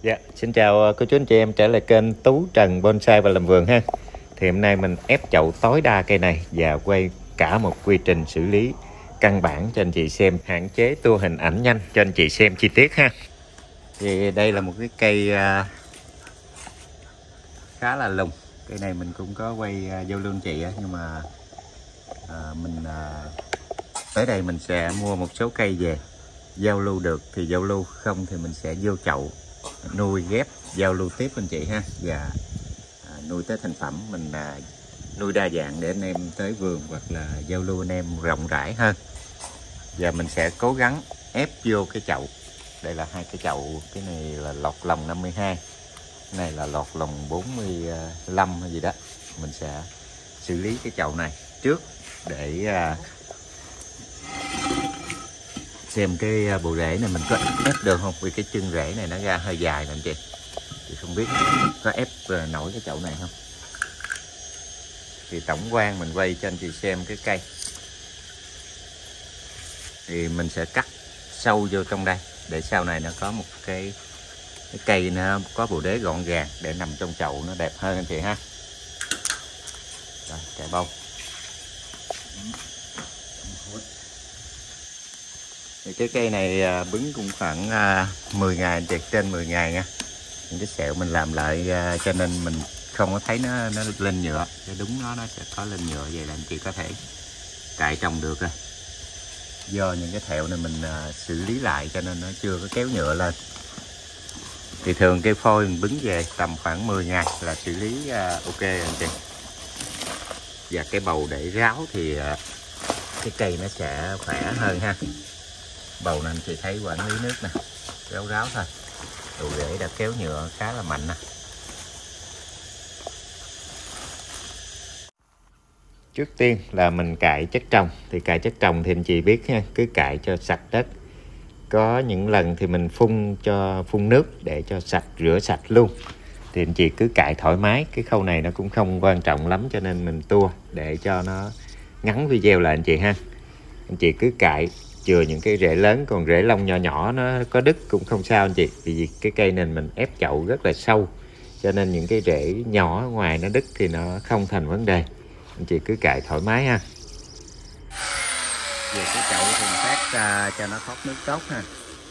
Dạ, xin chào cô chú anh chị em trở lại kênh Tú Trần Bonsai và làm vườn ha. Thì hôm nay mình ép chậu tối đa cây này và quay cả một quy trình xử lý căn bản cho anh chị xem, hạn chế tua hình ảnh nhanh cho anh chị xem chi tiết ha. Thì đây là một cái cây khá là lùng. Cây này mình cũng có quay giao lưu anh chị nhưng mà tới đây mình sẽ mua một số cây về giao lưu được thì giao lưu, không thì mình sẽ vô chậu nuôi ghép giao lưu tiếp anh chị ha, và nuôi tới thành phẩm mình nuôi đa dạng để anh em tới vườn hoặc là giao lưu anh em rộng rãi hơn. Và mình sẽ cố gắng ép vô cái chậu. Đây là hai cái chậu, cái này là lọt lòng 52, cái này là lọt lòng 45 hay gì đó. Mình sẽ xử lý cái chậu này trước để xem cái bộ rễ này mình có ép được không, vì cái chân rễ này nó ra hơi dài nè anh chị, thì không biết có ép nổi cái chậu này không. Thì tổng quan mình quay cho anh chị xem cái cây, thì mình sẽ cắt sâu vô trong đây để sau này nó có một cái cây nó có bộ rễ gọn gàng để nằm trong chậu nó đẹp hơn anh chị ha. Rồi, cài bông. Thì cái cây này bứng cũng khoảng 10 ngày anh chị, trên 10 ngày nha. Những cái sẹo mình làm lại cho nên mình không có thấy nó lên nhựa, cái đúng nó sẽ có lên nhựa, vậy là anh chị có thể cài trồng được rồi. Do những cái thẹo này mình xử lý lại cho nên nó chưa có kéo nhựa lên. Thì thường cây phôi mình bứng về tầm khoảng 10 ngày là xử lý ok anh chị. Và cái bầu để ráo thì cái cây nó sẽ khỏe hơn ha. Bầu này anh chị thấy quản lý nước nè, ráo ráo thôi, đồ rễ đã kéo nhựa khá là mạnh nè. Trước tiên là mình cài chất trồng. Thì cài chất trồng thì anh chị biết ha, cứ cài cho sạch đất. Có những lần thì mình phun nước để cho sạch, rửa sạch luôn. Thì anh chị cứ cài thoải mái, cái khâu này nó cũng không quan trọng lắm cho nên mình tua để cho nó ngắn video lại anh chị ha. Anh chị cứ cài chừa những cái rễ lớn, còn rễ lông nhỏ nhỏ nó có đứt cũng không sao anh chị, vì cái cây này mình ép chậu rất là sâu cho nên những cái rễ nhỏ ở ngoài nó đứt thì nó không thành vấn đề. Anh chị cứ cài thoải mái ha. Về cái chậu thì mình phát cho nó thoát nước tốt ha,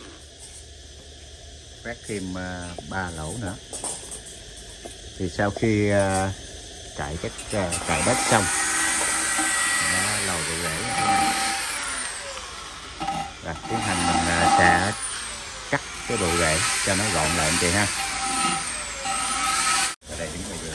phát thêm 3 lỗ nữa. Thì sau khi cài đất xong nó lầu bộ rễ như thế này. Rồi tiến hành mình sẽ cắt cái bộ rễ cho nó gọn lại anh chị ha. Ở đây đứng đây.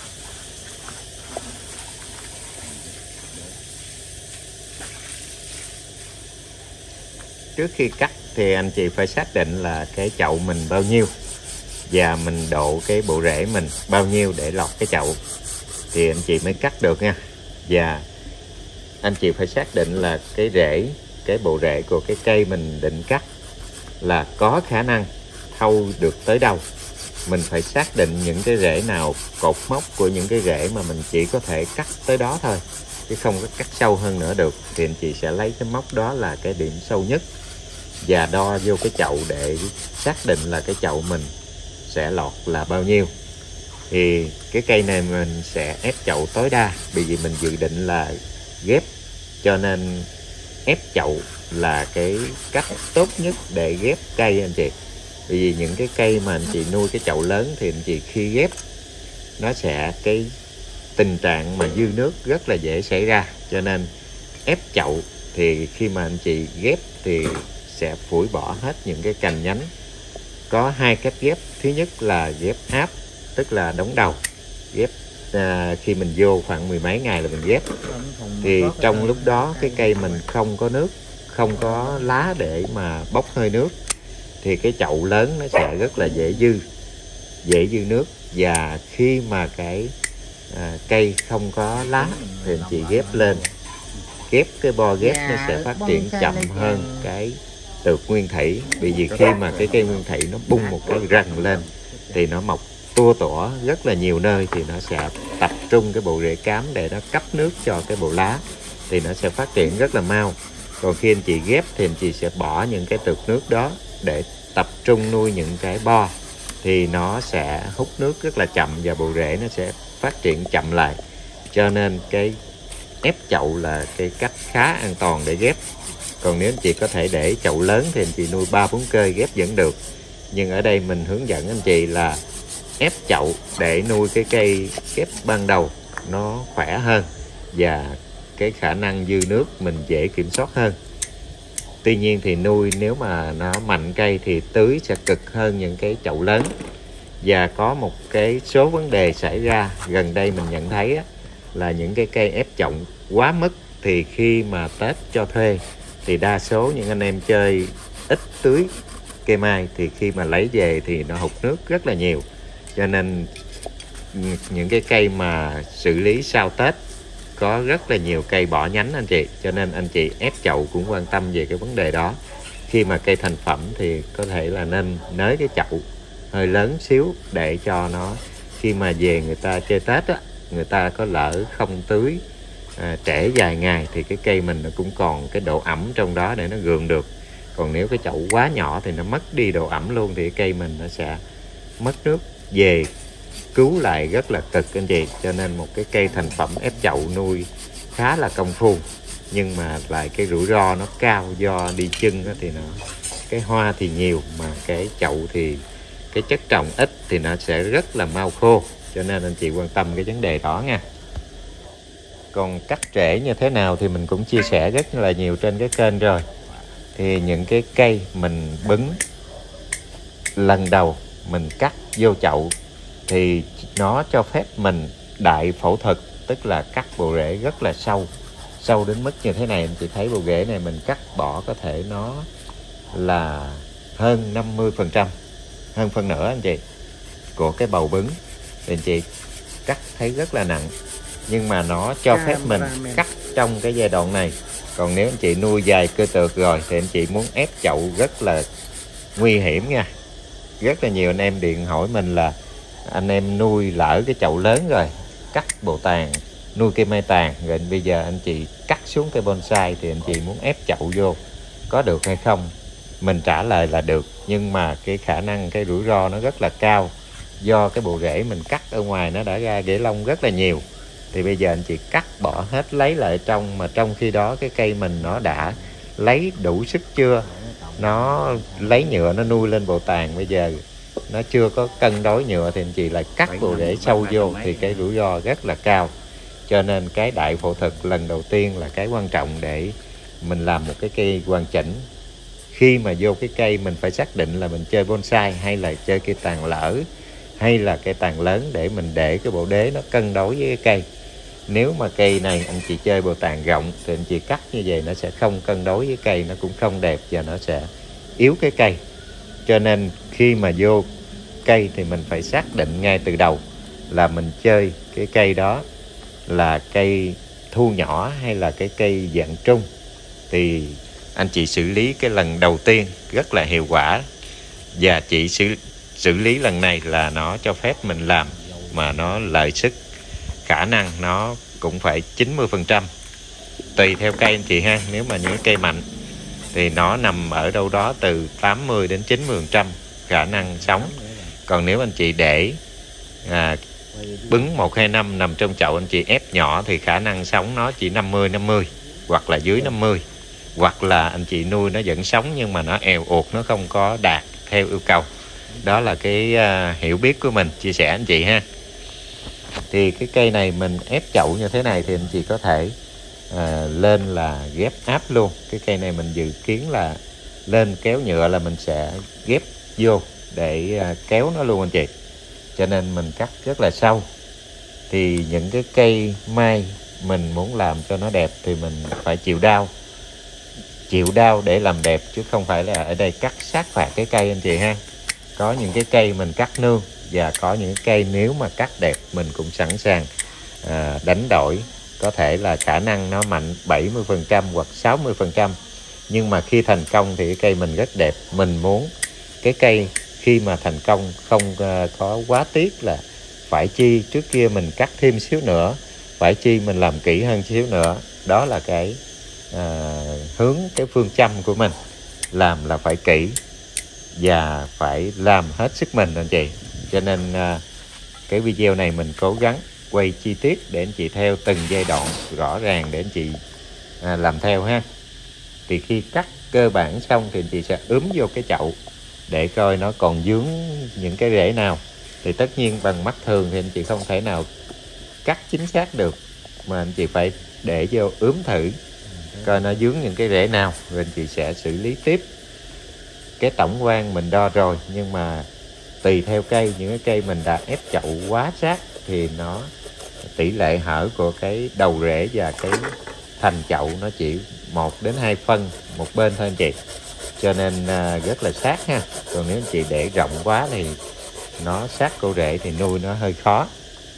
Trước khi cắt thì anh chị phải xác định là cái chậu mình bao nhiêu và mình độ cái bộ rễ mình bao nhiêu để lọt cái chậu thì anh chị mới cắt được nha. Và anh chị phải xác định là cái bộ rễ của cái cây mình định cắt là có khả năng thâu được tới đâu. Mình phải xác định những cái rễ nào, cột mốc của những cái rễ mà mình chỉ có thể cắt tới đó thôi, chứ không có cắt sâu hơn nữa được. Thì anh chị sẽ lấy cái mốc đó là cái điểm sâu nhất và đo vô cái chậu để xác định là cái chậu mình sẽ lọt là bao nhiêu. Thì cái cây này mình sẽ ép chậu tối đa, bởi vì mình dự định là ghép, cho nên ép chậu là cái cách tốt nhất để ghép cây anh chị. Bởi vì những cái cây mà anh chị nuôi cái chậu lớn thì anh chị khi ghép nó sẽ cái tình trạng mà dư nước rất là dễ xảy ra, cho nên ép chậu thì khi mà anh chị ghép thì sẽ phủi bỏ hết những cái cành nhánh. Có hai cách ghép. Thứ nhất là ghép áp, tức là đóng đầu, ghép khi mình vô khoảng 10 mấy ngày là mình ghép. Thì trong lúc đó cái cây mình không có nước, không có lá để mà bốc hơi nước, thì cái chậu lớn nó sẽ rất là dễ dư nước. Và khi mà cái cây không có lá thì anh chị ghép lên, ghép cái bo ghép nó sẽ phát triển chậm hơn cái tược nguyên thủy. Bởi vì khi mà cái cây nguyên thủy nó bung một cái rần lên thì nó mọc tua tủa rất là nhiều nơi, thì nó sẽ tập trung cái bộ rễ cám để nó cấp nước cho cái bộ lá, thì nó sẽ phát triển rất là mau. Còn khi anh chị ghép thì anh chị sẽ bỏ những cái tược nước đó để tập trung nuôi những cái bo, thì nó sẽ hút nước rất là chậm và bộ rễ nó sẽ phát triển chậm lại. Cho nên cái ép chậu là cái cách khá an toàn để ghép. Còn nếu anh chị có thể để chậu lớn thì anh chị nuôi 3-4 cây ghép vẫn được. Nhưng ở đây mình hướng dẫn anh chị là ép chậu để nuôi cái cây ghép ban đầu nó khỏe hơn và cái khả năng dư nước mình dễ kiểm soát hơn. Tuy nhiên thì nuôi nếu mà nó mạnh cây thì tưới sẽ cực hơn những cái chậu lớn. Và có một cái số vấn đề xảy ra gần đây mình nhận thấy là những cái cây ép chậu quá mức thì khi mà Tết cho thuê thì đa số những anh em chơi ít tưới cây mai thì khi mà lấy về thì nó hụt nước rất là nhiều. Cho nên những cái cây mà xử lý sau Tết có rất là nhiều cây bỏ nhánh anh chị. Cho nên anh chị ép chậu cũng quan tâm về cái vấn đề đó. Khi mà cây thành phẩm thì có thể là nên nới cái chậu hơi lớn xíu để cho nó khi mà về người ta chơi Tết á, người ta có lỡ không tưới trễ vài ngày thì cái cây mình nó cũng còn cái độ ẩm trong đó để nó gượng được. Còn nếu cái chậu quá nhỏ thì nó mất đi độ ẩm luôn thì cái cây mình nó sẽ mất nước, về cứu lại rất là cực anh chị. Cho nên một cái cây thành phẩm ép chậu nuôi khá là công phu, nhưng mà lại cái rủi ro nó cao do đi chưng thì nó cái hoa thì nhiều mà cái chậu thì cái chất trồng ít thì nó sẽ rất là mau khô. Cho nên anh chị quan tâm cái vấn đề đó nha. Còn cắt rễ như thế nào thì mình cũng chia sẻ rất là nhiều trên cái kênh rồi. Thì những cái cây mình bứng lần đầu mình cắt vô chậu thì nó cho phép mình đại phẫu thuật, tức là cắt bộ rễ rất là sâu đến mức như thế này. Anh chị thấy bộ rễ này mình cắt bỏ có thể nó là hơn 50%, hơn phân nửa anh chị của cái bầu bứng thì anh chị cắt thấy rất là nặng. Nhưng mà nó cho phép mình cắt trong cái giai đoạn này. Còn nếu anh chị nuôi dài cơ tược rồi thì anh chị muốn ép chậu rất là nguy hiểm nha. Rất là nhiều anh em điện hỏi mình là anh em nuôi lỡ cái chậu lớn rồi, cắt bộ tàn, nuôi cây mai tàn, rồi bây giờ anh chị cắt xuống cây bonsai thì anh chị muốn ép chậu vô có được hay không? Mình trả lời là được, nhưng mà cái khả năng cái rủi ro nó rất là cao. Do cái bộ rễ mình cắt ở ngoài nó đã ra rễ lông rất là nhiều. Thì bây giờ anh chị cắt bỏ hết lấy lại trong, mà trong khi đó cái cây mình nó đã lấy đủ sức chưa? Nó lấy nhựa nó nuôi lên bộ tàn, bây giờ nó chưa có cân đối nhựa thì anh chị lại cắt bộ rễ sâu vô thì cái rủi ro rất là cao. Cho nên cái đại phẫu thuật lần đầu tiên là cái quan trọng để mình làm một cái cây hoàn chỉnh. Khi mà vô cái cây mình phải xác định là mình chơi bonsai hay là chơi cây tàn lỡ hay là cây tàn lớn, để mình để cái bộ đế nó cân đối với cái cây. Nếu mà cây này anh chị chơi bộ tàn rộng thì anh chị cắt như vậy nó sẽ không cân đối với cây, nó cũng không đẹp và nó sẽ yếu cái cây. Cho nên khi mà vô cây thì mình phải xác định ngay từ đầu là mình chơi cái cây đó là cây thu nhỏ hay là cái cây dạng trung. Thì anh chị xử lý cái lần đầu tiên rất là hiệu quả, và chị xử lý lần này là nó cho phép mình làm mà nó lợi sức, khả năng nó cũng phải 90%. Tùy theo cây anh chị ha. Nếu mà những cây mạnh thì nó nằm ở đâu đó từ 80 đến 90% khả năng sống. Còn nếu anh chị để bứng 1-2 năm nằm trong chậu, anh chị ép nhỏ thì khả năng sống nó chỉ 50-50 hoặc là dưới 50. Hoặc là anh chị nuôi nó vẫn sống nhưng mà nó èo uột, nó không có đạt theo yêu cầu. Đó là cái hiểu biết của mình chia sẻ anh chị ha. Thì cái cây này mình ép chậu như thế này thì anh chị có thể lên là ghép áp luôn. Cái cây này mình dự kiến là lên kéo nhựa là mình sẽ ghép vô để kéo nó luôn anh chị. Cho nên mình cắt rất là sâu. Thì những cái cây mai mình muốn làm cho nó đẹp thì mình phải chịu đau. Chịu đau để làm đẹp, chứ không phải là ở đây cắt sát phạt cái cây anh chị ha. Có những cái cây mình cắt nương, và có những cây nếu mà cắt đẹp mình cũng sẵn sàng đánh đổi. Có thể là khả năng nó mạnh 70% hoặc 60%. Nhưng mà khi thành công thì cái cây mình rất đẹp. Mình muốn cái cây khi mà thành công không có quá tiếc là phải chi trước kia mình cắt thêm xíu nữa, phải chi mình làm kỹ hơn xíu nữa. Đó là cái hướng, cái phương châm của mình. Làm là phải kỹ. và phải làm hết sức mình anh chị. Cho nên cái video này mình cố gắng quay chi tiết để anh chị theo từng giai đoạn rõ ràng để anh chị làm theo ha. Thì khi cắt cơ bản xong thì anh chị sẽ ướm vô cái chậu để coi nó còn vướng những cái rễ nào. Thì tất nhiên bằng mắt thường thì anh chị không thể nào cắt chính xác được, mà anh chị phải để vô ướm thử coi nó vướng những cái rễ nào, rồi anh chị sẽ xử lý tiếp. Cái tổng quan mình đo rồi, nhưng mà tùy theo cây, những cái cây mình đã ép chậu quá sát thì nó tỷ lệ hở của cái đầu rễ và cái thành chậu nó chỉ 1 đến 2 phân một bên thôi anh chị, cho nên rất là sát ha. Còn nếu anh chị để rộng quá thì nó sát cổ rễ thì nuôi nó hơi khó.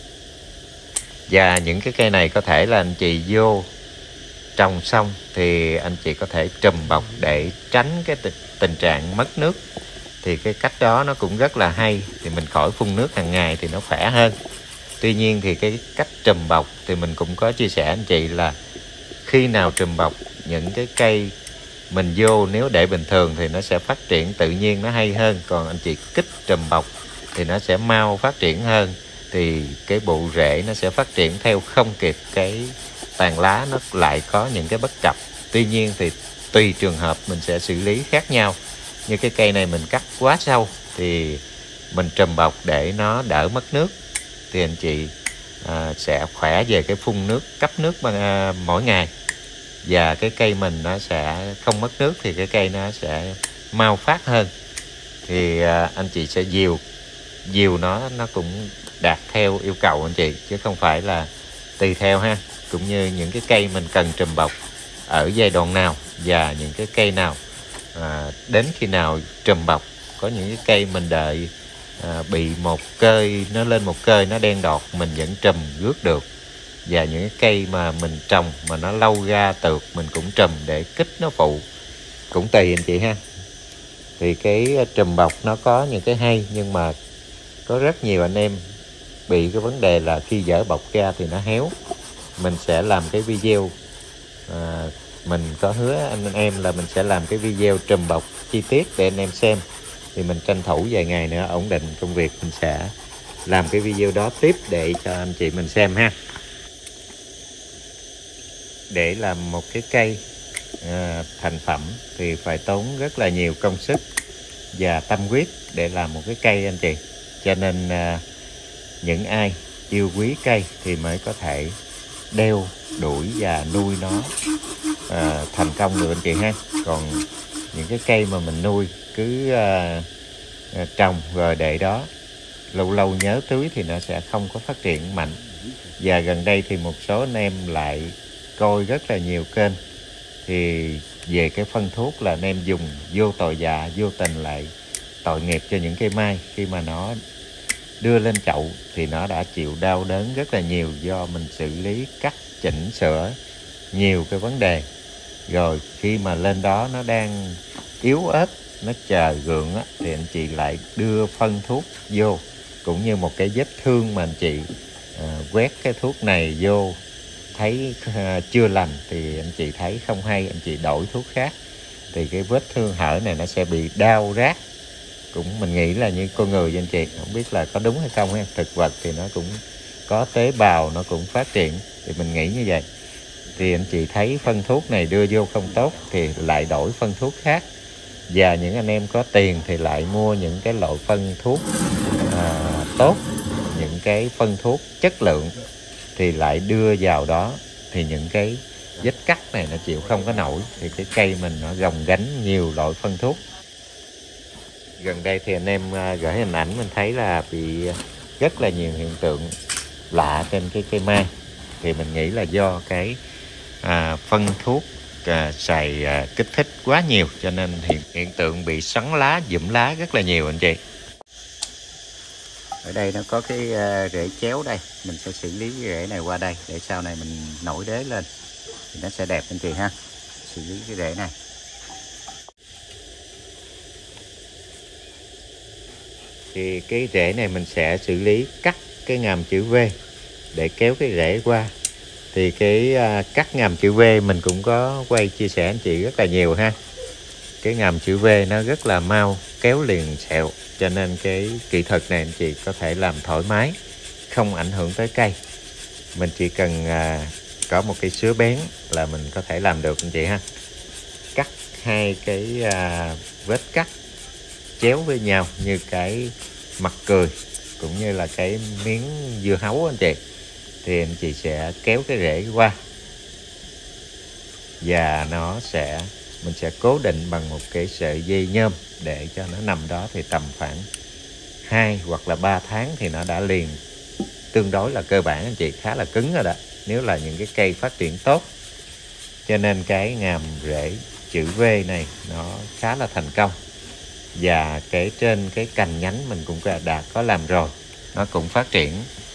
Và những cái cây này có thể là anh chị vô trồng xong thì anh chị có thể trùm bọc để tránh cái tình trạng mất nước. Thì cái cách đó nó cũng rất là hay, thì mình khỏi phun nước hàng ngày thì nó khỏe hơn. Tuy nhiên thì cái cách trùm bọc thì mình cũng có chia sẻ anh chị là khi nào trùm bọc những cái cây mình vô, nếu để bình thường thì nó sẽ phát triển tự nhiên, nó hay hơn. Còn anh chị kích trùm bọc thì nó sẽ mau phát triển hơn, thì cái bộ rễ nó sẽ phát triển theo không kịp, cái tàn lá nó lại có những cái bất cập. Tuy nhiên thì tùy trường hợp mình sẽ xử lý khác nhau. Như cái cây này mình cắt quá sâu thì mình trùm bọc để nó đỡ mất nước, thì anh chị sẽ khỏe về cái phun nước, cấp nước mỗi ngày. Và cái cây mình nó sẽ không mất nước thì cái cây nó sẽ mau phát hơn. Thì anh chị sẽ dìu nó cũng đạt theo yêu cầu anh chị, chứ không phải là tùy theo ha. Cũng như những cái cây mình cần trùm bọc ở giai đoạn nào và những cái cây nào đến khi nào trùm bọc. Có những cái cây mình đợi bị một cơi, nó lên một cơi nó đen đọt mình vẫn trùm rước được. Và những cái cây mà mình trồng mà nó lâu ra tược mình cũng trùm để kích nó phụ, cũng tùy anh chị ha. Thì cái trùm bọc nó có những cái hay, nhưng mà có rất nhiều anh em bị cái vấn đề là khi dỡ bọc ra thì nó héo. Mình sẽ làm cái video, mình có hứa anh em là mình sẽ làm cái video trùm bọc chi tiết để anh em xem. Thì mình tranh thủ vài ngày nữa ổn định công việc, mình sẽ làm cái video đó tiếp để cho anh chị mình xem ha. Để làm một cái cây thành phẩm thì phải tốn rất là nhiều công sức và tâm huyết để làm một cái cây anh chị. Cho nên những ai yêu quý cây thì mới có thể đeo đuổi và nuôi nó thành công được anh chị ha. Còn những cái cây mà mình nuôi cứ trồng rồi để đó, lâu lâu nhớ tưới thì nó sẽ không có phát triển mạnh. Và gần đây thì một số anh em lại coi rất là nhiều kênh thì về cái phân thuốc là anh em dùng vô tội vạ, vô tình lại tội nghiệp cho những cây mai. Khi mà nó đưa lên chậu thì nó đã chịu đau đớn rất là nhiều, do mình xử lý, cắt, chỉnh sửa nhiều cái vấn đề. Rồi khi mà lên đó nó đang yếu ớt, nó chờ gượng á, thì anh chị lại đưa phân thuốc vô, cũng như một cái vết thương mà anh chị quét cái thuốc này vô thấy chưa lành thì anh chị thấy không hay, anh chị đổi thuốc khác, thì cái vết thương hở này nó sẽ bị đau rát. Cũng mình nghĩ là như con người anh chị, không biết là có đúng hay không ha. Thực vật thì nó cũng có tế bào, nó cũng phát triển, thì mình nghĩ như vậy. Thì anh chị thấy phân thuốc này đưa vô không tốt thì lại đổi phân thuốc khác. Và những anh em có tiền thì lại mua những cái loại phân thuốc tốt, những cái phân thuốc chất lượng thì lại đưa vào đó, thì những cái vết cắt này nó chịu không có nổi, thì cái cây mình nó gồng gánh nhiều loại phân thuốc. Gần đây thì anh em gửi hình ảnh mình thấy là bị rất là nhiều hiện tượng lạ trên cái cây mai. Thì mình nghĩ là do cái phân thuốc xài kích thích quá nhiều, cho nên hiện tượng bị xoắn lá, giụm lá rất là nhiều anh chị. Ở đây nó có cái rễ chéo đây, mình sẽ xử lý cái rễ này qua đây để sau này mình nổi đế lên thì nó sẽ đẹp anh chị ha. Xử lý cái rễ này. Thì cái rễ này mình sẽ xử lý cắt cái ngàm chữ V để kéo cái rễ qua. Thì cái cắt ngàm chữ V mình cũng có quay chia sẻ anh chị rất là nhiều ha. Cái ngàm chữ V nó rất là mau kéo liền sẹo, cho nên cái kỹ thuật này anh chị có thể làm thoải mái, không ảnh hưởng tới cây. Mình chỉ cần có một cái sứa bén là mình có thể làm được anh chị ha. Cắt hai cái vết cắt chéo với nhau như cái mặt cười cũng như là cái miếng dưa hấu anh chị, thì anh chị sẽ kéo cái rễ qua và mình sẽ cố định bằng một cái sợi dây nhôm để cho nó nằm đó, thì tầm khoảng 2 hoặc là 3 tháng thì nó đã liền tương đối là cơ bản anh chị, khá là cứng rồi đó, nếu là những cái cây phát triển tốt. Cho nên cái ngàm rễ chữ V này nó khá là thành công. Và trên cái cành nhánh mình cũng đã có làm rồi, nó cũng phát triển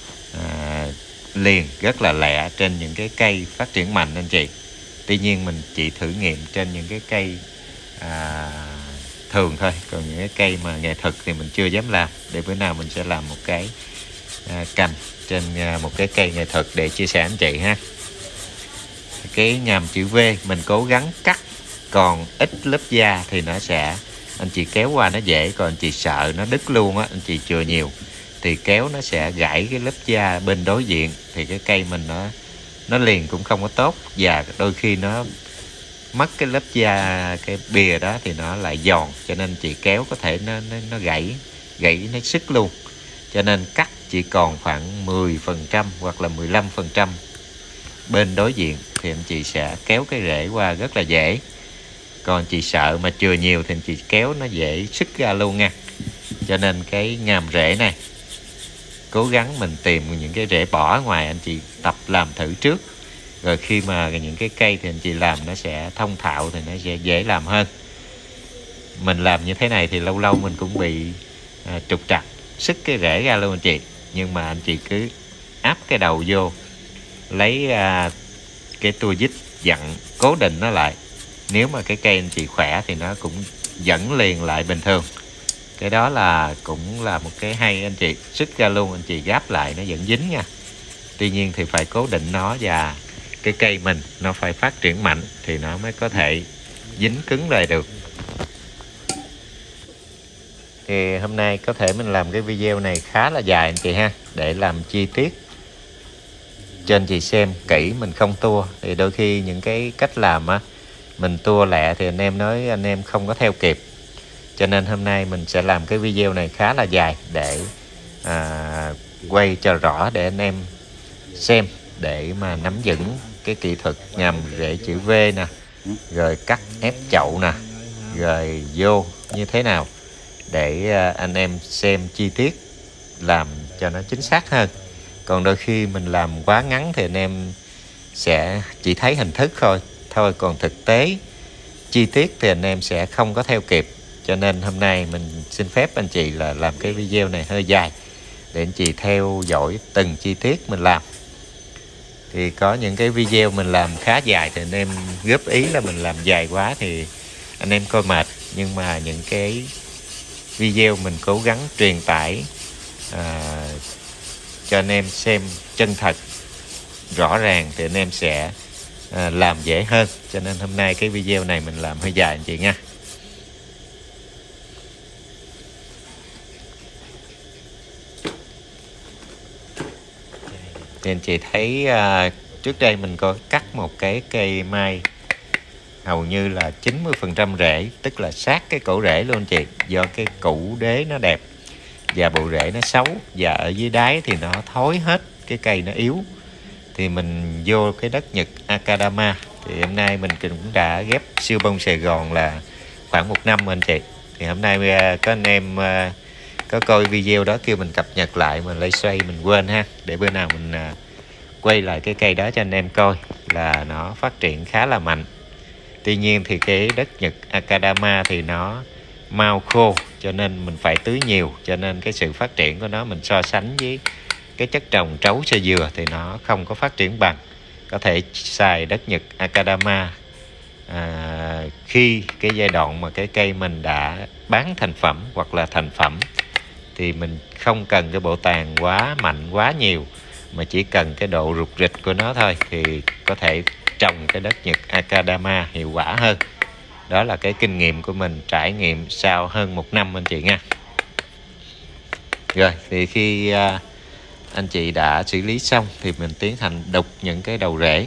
liền rất là lẹ trên những cái cây phát triển mạnh anh chị. Tuy nhiên mình chỉ thử nghiệm trên những cái cây thường thôi, còn những cái cây mà nghệ thuật thì mình chưa dám làm. Để bữa nào mình sẽ làm một cái cành trên một cái cây nghệ thuật để chia sẻ anh chị ha. Cái ngàm chữ V mình cố gắng cắt còn ít lớp da thì nó sẽ, anh chị kéo qua nó dễ, còn anh chị sợ nó đứt luôn á, anh chị chừa nhiều thì kéo nó sẽ gãy cái lớp da bên đối diện, thì cái cây mình nó liền cũng không có tốt, và đôi khi nó mất cái lớp da, cái bìa đó thì nó lại giòn, cho nên chị kéo có thể nó gãy nó sứt luôn. Cho nên cắt chỉ còn khoảng 10% hoặc là 15% bên đối diện thì anh chị sẽ kéo cái rễ qua rất là dễ. Còn chị sợ mà chừa nhiều thì anh chị kéo nó dễ sứt ra luôn nha. Cho nên cái ngàm rễ này cố gắng mình tìm những cái rễ bỏ ngoài, anh chị tập làm thử trước, rồi khi mà những cái cây thì anh chị làm nó sẽ thông thạo, thì nó sẽ dễ làm hơn. Mình làm như thế này thì lâu lâu mình cũng bị trục trặc, sứt cái rễ ra luôn anh chị. Nhưng mà anh chị cứ áp cái đầu vô, lấy cái tua vít dặn cố định nó lại. Nếu mà cái cây anh chị khỏe thì nó cũng dẫn liền lại bình thường. Cái đó là cũng là một cái hay anh chị, sứt ra luôn anh chị gáp lại nó vẫn dính nha. Tuy nhiên thì phải cố định nó, và cái cây mình nó phải phát triển mạnh thì nó mới có thể dính cứng lại được. Thì hôm nay có thể mình làm cái video này khá là dài anh chị ha, để làm chi tiết cho anh chị xem kỹ, mình không tua. Thì đôi khi những cái cách làm á mình tua lẹ thì anh em nói anh em không có theo kịp. Cho nên hôm nay mình sẽ làm cái video này khá là dài để quay cho rõ để anh em xem, để mà nắm vững cái kỹ thuật ngàm rễ chữ V nè, rồi cắt ép chậu nè, rồi vô như thế nào để anh em xem chi tiết, làm cho nó chính xác hơn. Còn đôi khi mình làm quá ngắn thì anh em sẽ chỉ thấy hình thức thôi, còn thực tế chi tiết thì anh em sẽ không có theo kịp. Cho nên hôm nay mình xin phép anh chị là làm cái video này hơi dài để anh chị theo dõi từng chi tiết mình làm. Thì có những cái video mình làm khá dài thì anh em góp ý là mình làm dài quá thì anh em coi mệt. Nhưng mà những cái video mình cố gắng truyền tải cho anh em xem chân thật, rõ ràng thì anh em sẽ làm dễ hơn. Cho nên hôm nay cái video này mình làm hơi dài anh chị nha. Thì anh chị thấy trước đây mình có cắt một cái cây mai hầu như là 90% rễ, tức là sát cái cổ rễ luôn anh chị. Do cái củ đế nó đẹp và bộ rễ nó xấu, và ở dưới đáy thì nó thối hết, cái cây nó yếu. Thì mình vô cái đất Nhật Akadama. Thì hôm nay mình cũng đã ghép siêu bông Sài Gòn là khoảng 1 năm anh chị. Thì hôm nay có anh em có coi video đó kêu mình cập nhật lại, mình lây xoay mình quên ha. Để bữa nào mình quay lại cái cây đó cho anh em coi là nó phát triển khá là mạnh. Tuy nhiên thì cái đất Nhật Akadama thì nó mau khô, cho nên mình phải tưới nhiều. Cho nên cái sự phát triển của nó mình so sánh với cái chất trồng trấu sơ dừa thì nó không có phát triển bằng. Có thể xài đất Nhật Akadama khi cái giai đoạn mà cái cây mình đã bán thành phẩm hoặc là thành phẩm, thì mình không cần cái bộ tàn quá mạnh quá nhiều, mà chỉ cần cái độ rục rịch của nó thôi, thì có thể trồng cái đất Nhật Akadama hiệu quả hơn. Đó là cái kinh nghiệm của mình trải nghiệm sau hơn 1 năm anh chị nha. Rồi thì khi anh chị đã xử lý xong thì mình tiến hành đục những cái đầu rễ.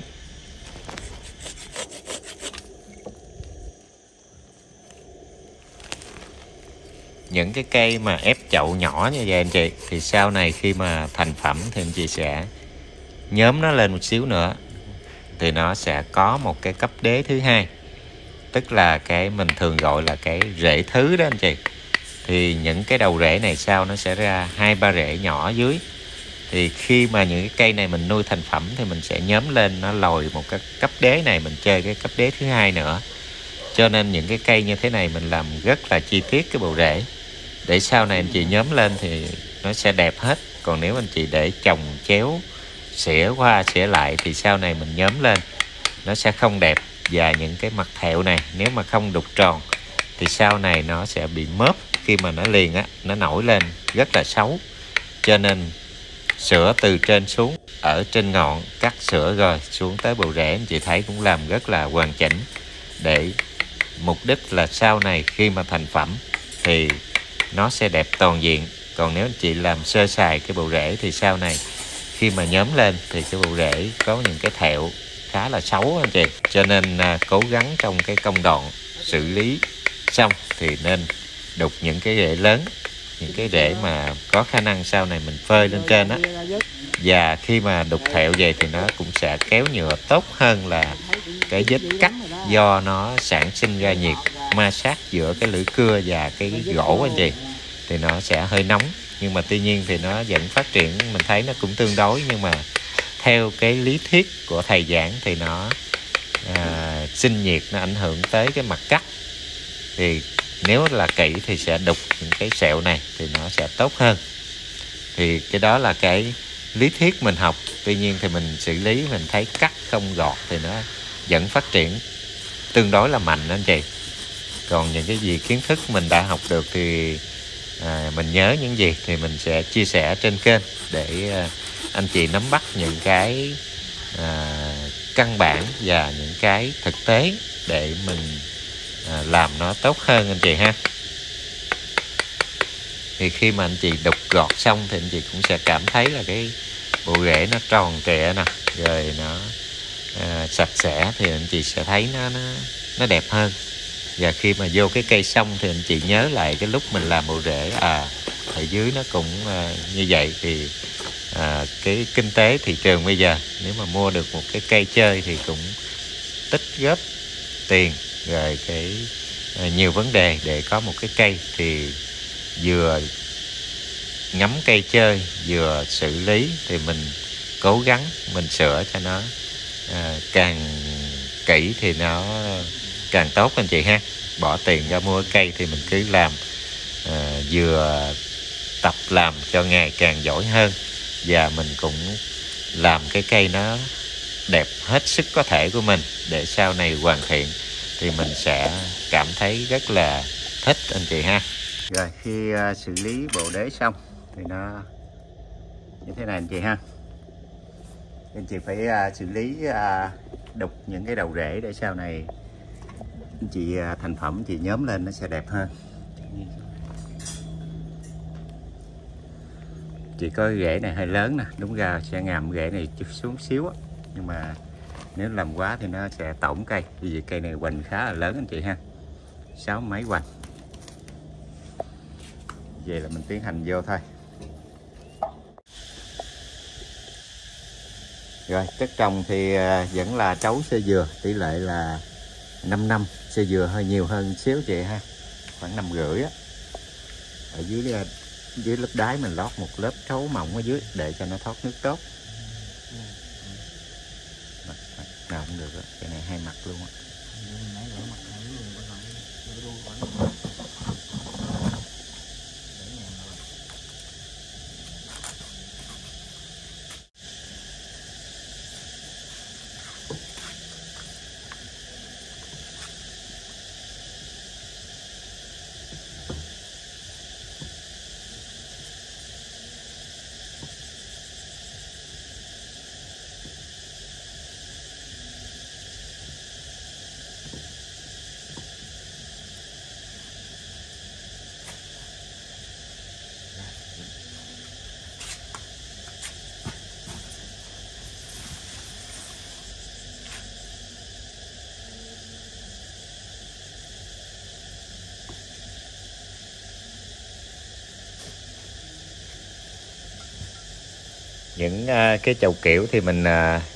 Những cái cây mà ép chậu nhỏ như vậy anh chị, thì sau này khi mà thành phẩm thì anh chị sẽ nhóm nó lên một xíu nữa, thì nó sẽ có một cái cấp đế thứ hai, tức là cái mình thường gọi là cái rễ thứ đó anh chị. Thì những cái đầu rễ này sau nó sẽ ra 2-3 rễ nhỏ dưới. Thì khi mà những cái cây này mình nuôi thành phẩm thì mình sẽ nhóm lên, nó lồi một cái cấp đế này, mình chơi cái cấp đế thứ hai nữa. Cho nên những cái cây như thế này mình làm rất là chi tiết cái bộ rễ, để sau này anh chị nhóm lên thì nó sẽ đẹp hết. Còn nếu anh chị để trồng chéo, xỉa qua xỉa lại thì sau này mình nhóm lên nó sẽ không đẹp. Và những cái mặt thẹo này nếu mà không đục tròn thì sau này nó sẽ bị mớp, khi mà nó liền á, nó nổi lên rất là xấu. Cho nên sửa từ trên xuống, ở trên ngọn cắt sửa rồi xuống tới bộ rễ, anh chị thấy cũng làm rất là hoàn chỉnh, để mục đích là sau này khi mà thành phẩm thì nó sẽ đẹp toàn diện. Còn nếu anh chị làm sơ sài cái bộ rễ thì sau này khi mà nhóm lên thì cái bộ rễ có những cái thẹo khá là xấu anh chị. Cho nên cố gắng trong cái công đoạn xử lý xong thì nên đục những cái rễ lớn, những cái rễ mà có khả năng sau này mình phơi lên trên á. Và khi mà đục thẹo về thì nó cũng sẽ kéo nhựa tốt hơn là cái vết cắt, do nó sản sinh ra nhiệt ma sát giữa cái lưỡi cưa và cái gỗ anh chị, thì nó sẽ hơi nóng. Nhưng mà tuy nhiên thì nó vẫn phát triển, mình thấy nó cũng tương đối. Nhưng mà theo cái lý thuyết của thầy giảng thì nó sinh nhiệt, nó ảnh hưởng tới cái mặt cắt. Thì nếu là kỹ thì sẽ đục những cái sẹo này thì nó sẽ tốt hơn. Thì cái đó là cái lý thuyết mình học. Tuy nhiên thì mình xử lý mình thấy cắt không gọt thì nó vẫn phát triển tương đối là mạnh anh chị. Còn những cái gì kiến thức mình đã học được thì mình nhớ những gì thì mình sẽ chia sẻ trên kênh, để anh chị nắm bắt những cái căn bản và những cái thực tế để mình làm nó tốt hơn anh chị ha. Thì khi mà anh chị đục gọt xong thì anh chị cũng sẽ cảm thấy là cái bộ rễ nó tròn trịa nè, rồi nó sạch sẽ, thì anh chị sẽ thấy nó đẹp hơn. Và khi mà vô cái cây xong thì anh chị nhớ lại cái lúc mình làm bộ rễ, ở dưới nó cũng như vậy. Thì cái kinh tế thị trường bây giờ, nếu mà mua được một cái cây chơi thì cũng tích góp tiền, rồi cái nhiều vấn đề để có một cái cây. Thì vừa ngắm cây chơi vừa xử lý, thì mình cố gắng mình sửa cho nó càng kỹ thì nó càng tốt anh chị ha. Bỏ tiền ra mua cây thì mình cứ làm, vừa tập làm cho ngày càng giỏi hơn, và mình cũng làm cái cây nó đẹp hết sức có thể của mình, để sau này hoàn thiện thì mình sẽ cảm thấy rất là thích anh chị ha. Rồi khi xử lý bộ đế xong thì nó như thế này anh chị ha. Anh chị phải xử lý đục những cái đầu rễ, để sau này anh chị thành phẩm chị nhóm lên nó sẽ đẹp hơn. Chỉ có rễ này hơi lớn nè, đúng ra sẽ ngầm rễ này chút xuống xíu á, nhưng mà nếu làm quá thì nó sẽ tổn cây. Vì cây này hoành khá là lớn anh chị ha, 6 mấy hoành. Vậy là mình tiến hành vô thôi. Rồi chất trồng thì vẫn là trấu sơ dừa, tỷ lệ là 5-5, sơ dừa hơi nhiều hơn xíu chị ha, khoảng 5,5 á. Ở dưới lớp đáy mình lót một lớp trấu mỏng ở dưới để cho nó thoát nước tốt. Nào cũng được đó. Cái này hai mặt luôn á. Những cái chậu kiểu thì mình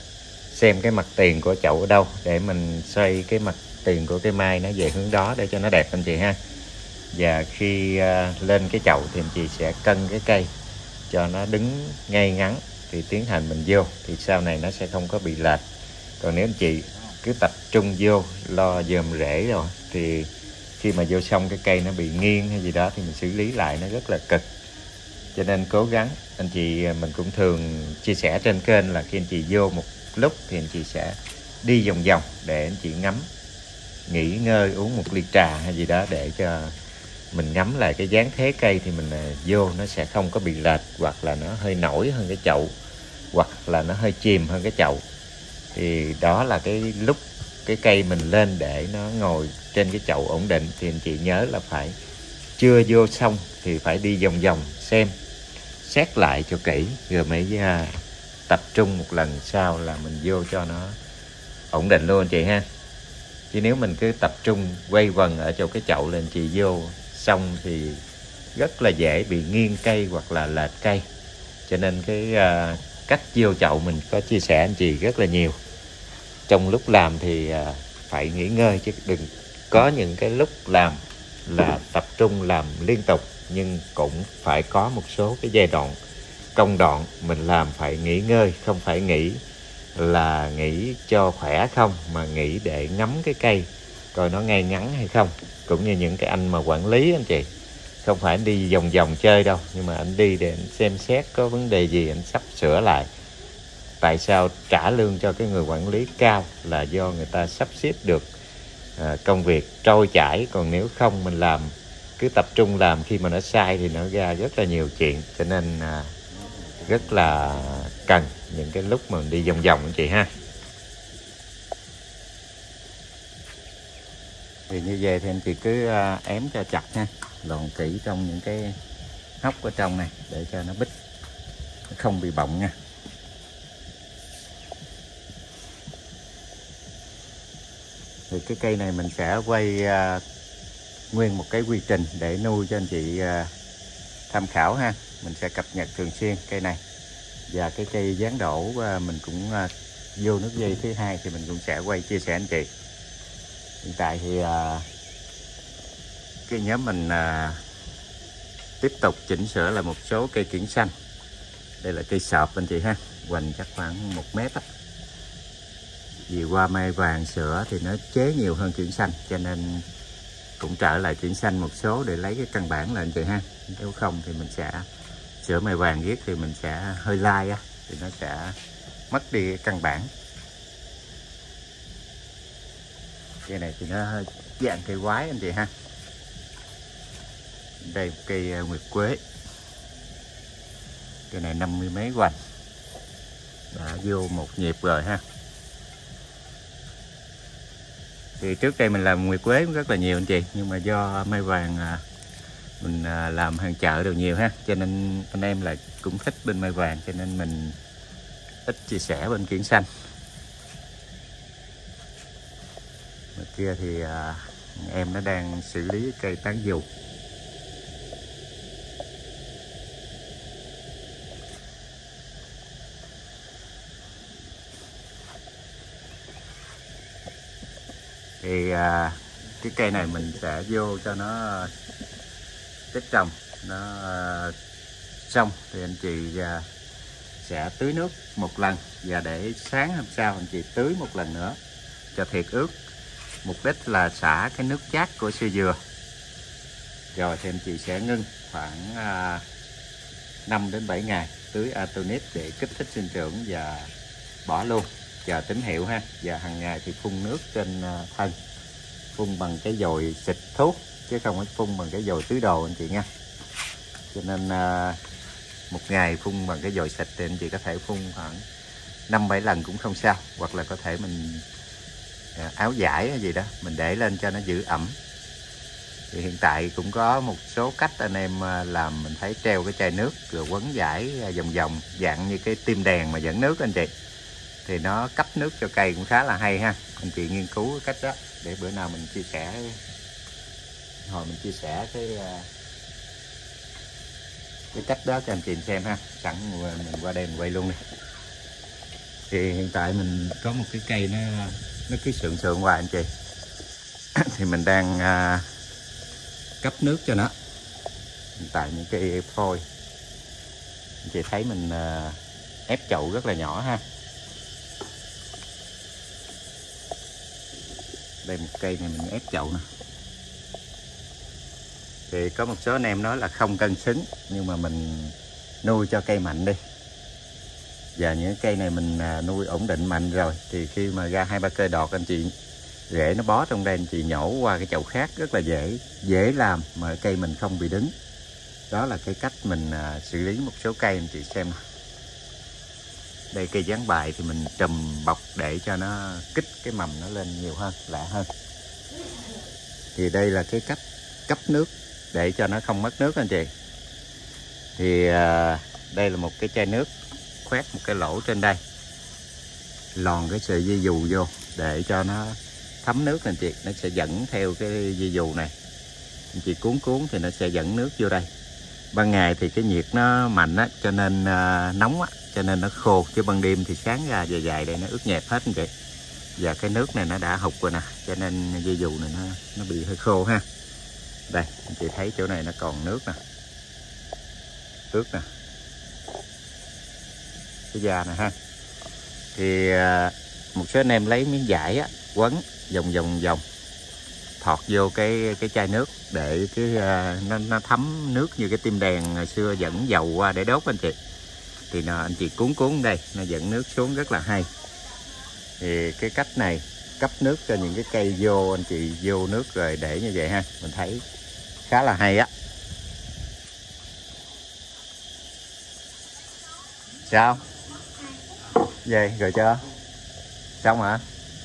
xem cái mặt tiền của chậu ở đâu để mình xoay cái mặt tiền của cây mai nó về hướng đó để cho nó đẹp anh chị ha. Và khi lên cái chậu thì anh chị sẽ cân cái cây cho nó đứng ngay ngắn thì tiến hành mình vô, thì sau này nó sẽ không có bị lệch. Còn nếu anh chị cứ tập trung vô lo dòm rễ rồi thì khi mà vô xong cái cây nó bị nghiêng hay gì đó thì mình xử lý lại nó rất là cực. Cho nên cố gắng anh chị, mình cũng thường chia sẻ trên kênh là khi anh chị vô một lúc thì anh chị sẽ đi vòng vòng để anh chị ngắm, nghỉ ngơi, uống một ly trà hay gì đó để cho mình ngắm lại cái dáng thế cây, thì mình vô nó sẽ không có bị lệch, hoặc là nó hơi nổi hơn cái chậu, hoặc là nó hơi chìm hơn cái chậu. Thì đó là cái lúc cái cây mình lên để nó ngồi trên cái chậu ổn định, thì anh chị nhớ là phải chưa vô xong thì phải đi vòng vòng xem, xét lại cho kỹ rồi mới tập trung một lần sau là mình vô cho nó ổn định luôn anh chị ha. Chứ nếu mình cứ tập trung quay vần ở chỗ cái chậu là anh chị vô xong thì rất là dễ bị nghiêng cây hoặc là lệch cây. Cho nên cái cách vô chậu mình có chia sẻ anh chị rất là nhiều. Trong lúc làm thì phải nghỉ ngơi, chứ đừng có những cái lúc làm là tập trung làm liên tục, nhưng cũng phải có một số cái giai đoạn công đoạn mình làm phải nghỉ ngơi, không phải nghỉ là nghỉ cho khỏe không, mà nghỉ để ngắm cái cây coi nó ngay ngắn hay không. Cũng như những cái anh mà quản lý anh chị, không phải anh đi vòng vòng chơi đâu, nhưng mà anh đi để anh xem xét có vấn đề gì anh sắp sửa lại. Tại sao trả lương cho cái người quản lý cao là do người ta sắp xếp được công việc trôi chảy. Còn nếu không mình làm cứ tập trung làm, khi mà nó sai thì nó ra rất là nhiều chuyện. Cho nên rất là cần những cái lúc mà mình đi vòng vòng anh chị ha. Thì như vậy thì anh chị cứ ém cho chặt ha, lòn kỹ trong những cái hốc ở trong này để cho nó bít, nó không bị bọng nha. Thì cái cây này mình sẽ quay nguyên một cái quy trình để nuôi cho anh chị tham khảo ha. Mình sẽ cập nhật thường xuyên cây này. Và cái cây gián đổ mình cũng vô nước dây thứ hai thì mình cũng sẽ quay chia sẻ anh chị. Hiện tại thì cái nhóm mình tiếp tục chỉnh sửa là một số cây kiển xanh. Đây là cây sọp anh chị ha, hoành chắc khoảng 1 mét á. Vì qua mai vàng sữa thì nó chế nhiều hơn kiển xanh, cho nên cũng trở lại kiển xanh một số để lấy cái căn bản là anh chị ha. Nếu không thì mình sẽ sữa mai vàng riết thì mình sẽ hơi lai á, thì nó sẽ mất đi cái căn bản. Cây này thì nó dạng cây quái anh chị ha. Đây một cây nguyệt quế, cây này 50 mấy hoành, đã vô một nhịp rồi ha. Thì trước đây mình làm nguyệt quế cũng rất là nhiều anh chị, nhưng mà do mai vàng mình làm hàng chợ đều nhiều ha, cho nên anh em lại cũng thích bên mai vàng, cho nên mình ít chia sẻ bên kiển xanh. Bên kia thì em nó đang xử lý cây tán dù. Thì cái cây này mình sẽ vô cho nó chất trồng nó xong thì anh chị sẽ tưới nước một lần, và để sáng hôm sau anh chị tưới một lần nữa cho thiệt ướt. Mục đích là xả cái nước chát của sơ dừa. Rồi thì anh chị sẽ ngưng khoảng 5 đến 7 ngày tưới Atonit để kích thích sinh trưởng và bỏ luôn, chờ tín hiệu ha. Và hàng ngày thì phun nước trên thân, phun bằng cái dồi xịt thuốc chứ không có phun bằng cái dồi tưới đồ anh chị nha. Cho nên một ngày phun bằng cái dồi xịt thì anh chị có thể phun khoảng 5-7 lần cũng không sao, hoặc là có thể mình áo vải hay gì đó mình để lên cho nó giữ ẩm. Thì hiện tại cũng có một số cách anh em làm, mình thấy treo cái chai nước rồi quấn vải vòng vòng dạng như cái tim đèn mà dẫn nước anh chị, thì nó cấp nước cho cây cũng khá là hay ha. Anh chị nghiên cứu cái cách đó để bữa nào mình chia sẻ, hồi mình chia sẻ cái cách đó cho anh chị xem ha. Sẵn mình qua đây mình quay luôn đi. Thì hiện tại mình có một cái cây nó cứ sượng sượng hoài anh chị. Thì mình đang cấp nước cho nó. Hiện tại những cây phôi anh chị thấy mình ép chậu rất là nhỏ ha. Đây một cây này mình ép chậu nè. Thì có một số anh em nói là không cân xứng, nhưng mà mình nuôi cho cây mạnh đi. Và những cây này mình nuôi ổn định mạnh rồi, thì khi mà ra 2-3 cây đọt anh chị, rễ nó bó trong đây anh chị nhổ qua cái chậu khác rất là dễ làm mà cây mình không bị đứng. Đó là cái cách mình xử lý một số cây anh chị xem. Đây cây gián bài thì mình trùm bọc để cho nó kích cái mầm nó lên nhiều hơn, lạ hơn. Thì đây là cái cách cấp nước để cho nó không mất nước anh chị. Thì đây là một cái chai nước, khoét một cái lỗ trên đây, lòn cái sợi dây dù vô để cho nó thấm nước anh chị. Nó sẽ dẫn theo cái dây dù này, anh chị cuốn thì nó sẽ dẫn nước vô đây. Ban ngày thì cái nhiệt nó mạnh á, cho nên nóng á, cho nên nó khô, chứ ban đêm thì sáng ra dài đây nó ướt nhẹp hết anh chị. Và cái nước này nó đã hụt rồi nè, cho nên dây dù này nó bị hơi khô ha. Đây anh chị thấy chỗ này nó còn nước nè, ướt nè, cái da này ha. Thì một số anh em lấy miếng vải á, quấn vòng thọt vô cái chai nước để cái nó thấm nước như cái tim đèn ngày xưa dẫn dầu qua để đốt anh chị. Thì anh chị cuốn đây, nó dẫn nước xuống rất là hay. Thì cái cách này cấp nước cho những cái cây vô, anh chị vô nước rồi để như vậy ha, mình thấy khá là hay á. Sao về rồi chưa, xong hả?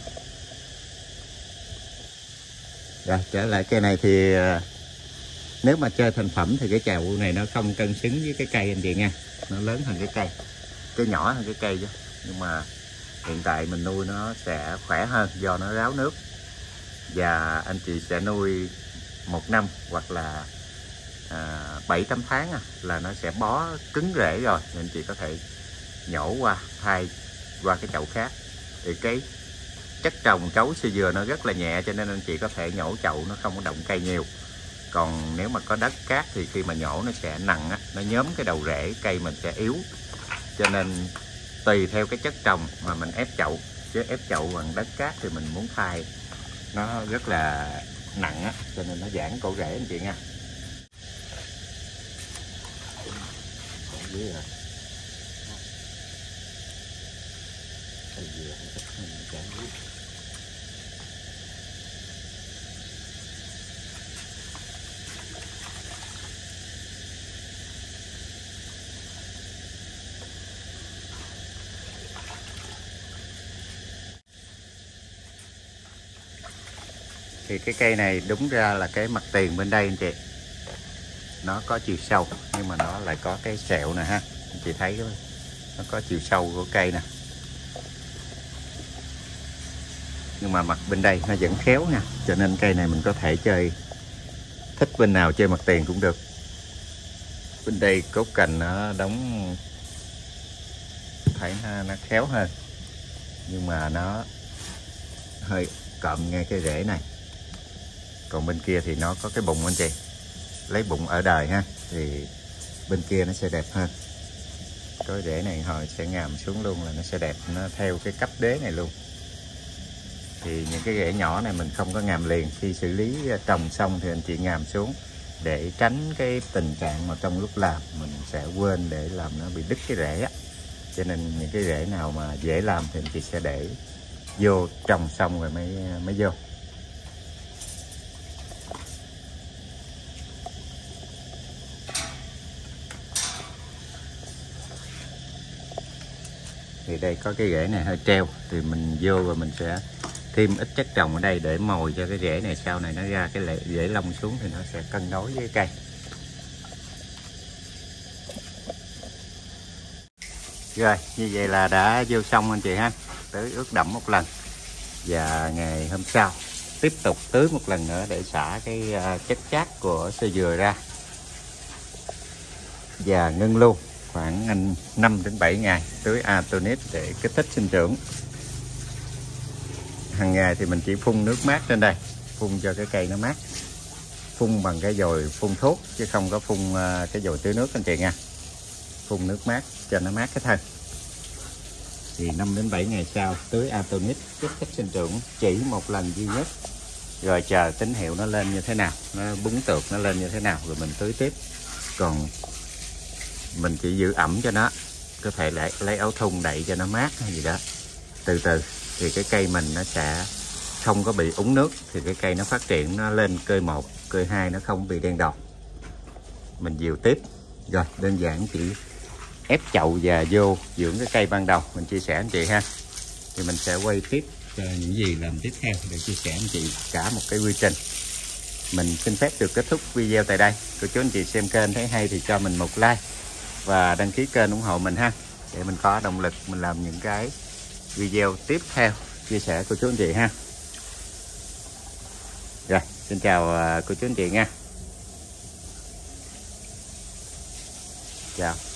Rồi trở lại cây này thì nếu mà chơi thành phẩm thì cái chậu này nó không cân xứng với cái cây anh chị nha. Nó lớn hơn cái nhỏ hơn cái cây chứ. Nhưng mà hiện tại mình nuôi nó sẽ khỏe hơn do nó ráo nước. Và anh chị sẽ nuôi 1 năm hoặc là 7-8 tháng là nó sẽ bó cứng rễ rồi. Nên anh chị có thể nhổ qua, thay qua cái chậu khác. Thì cái chất trồng cấu sơ dừa nó rất là nhẹ, cho nên anh chị có thể nhổ chậu nó không có động cây nhiều. Còn nếu mà có đất cát thì khi mà nhổ nó sẽ nặng á, nó nhóm cái đầu rễ, cây mình sẽ yếu. Cho nên tùy theo cái chất trồng mà mình ép chậu. Chứ ép chậu bằng đất cát thì mình muốn thay nó rất là nặng á, cho nên nó giãn cổ rễ anh chị nha. Thì cái cây này đúng ra là cái mặt tiền bên đây anh chị, nó có chiều sâu nhưng mà nó lại có cái sẹo nè ha. Anh chị thấy nó có chiều sâu của cây nè, nhưng mà mặt bên đây nó vẫn khéo nha, cho nên cây này mình có thể chơi, thích bên nào chơi mặt tiền cũng được. Bên đây cốt cành nó đóng, thấy nó khéo hơn, nhưng mà nó hơi cộm ngay cái rễ này. Còn bên kia thì nó có cái bụng anh chị, lấy bụng ở đời ha, thì bên kia nó sẽ đẹp hơn. Cái rễ này hồi sẽ ngàm xuống luôn là nó sẽ đẹp, nó theo cái cấp đế này luôn. Thì những cái rễ nhỏ này mình không có ngàm liền, khi xử lý trồng xong thì anh chị ngàm xuống để tránh cái tình trạng mà trong lúc làm mình sẽ quên để làm nó bị đứt cái rễ á. Cho nên những cái rễ nào mà dễ làm thì anh chị sẽ để vô trồng xong rồi mới vô. Thì đây có cái rễ này hơi treo, thì mình vô và mình sẽ thêm ít chất trồng ở đây để mồi cho cái rễ này, sau này nó ra cái rễ lông xuống thì nó sẽ cân đối với cây. Rồi như vậy là đã vô xong anh chị ha, tưới ướt đẫm một lần và ngày hôm sau tiếp tục tưới một lần nữa để xả cái chất chát của sơ dừa ra. và ngưng luôn khoảng 5 đến 7 ngày tưới Atonit để kích thích sinh trưởng. Hàng ngày thì mình chỉ phun nước mát trên đây, phun cho cái cây nó mát, phun bằng cái dồi phun thuốc chứ không có phun cái dồi tưới nước anh chị nha. Phun nước mát cho nó mát cái thân. Thì 5 đến 7 ngày sau tưới Atonit kích thích sinh trưởng chỉ một lần duy nhất, rồi chờ tín hiệu nó lên như thế nào, nó búng tược nó lên như thế nào rồi mình tưới tiếp. Còn mình chỉ giữ ẩm cho nó, có thể lại lấy áo thun đậy cho nó mát hay gì đó. Từ từ thì cái cây mình nó sẽ không có bị úng nước, thì cái cây nó phát triển nó lên cơi 1, cơi 2 nó không bị đen đọt. Mình dìu tiếp. Rồi đơn giản chỉ ép chậu và vô dưỡng cái cây ban đầu mình chia sẻ anh chị ha. Thì mình sẽ quay tiếp cho những gì làm tiếp theo để chia sẻ anh chị cả một cái quy trình. Mình xin phép được kết thúc video tại đây. Cô chú anh chị xem kênh thấy hay thì cho mình một like và đăng ký kênh ủng hộ mình ha, để mình có động lực mình làm những cái video tiếp theo chia sẻ cô chú anh chị ha. Rồi xin chào cô chú anh chị nha. Chào.